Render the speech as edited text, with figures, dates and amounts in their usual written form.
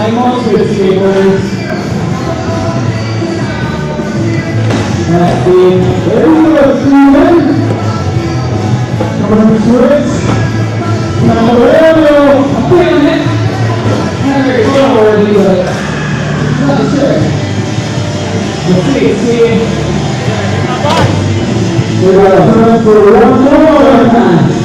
Simons with escapers. That's the very good Steven. Number 6. Now, I'm putting it. Not very slow already, but not sure. The 16. We're going to turn for one more time.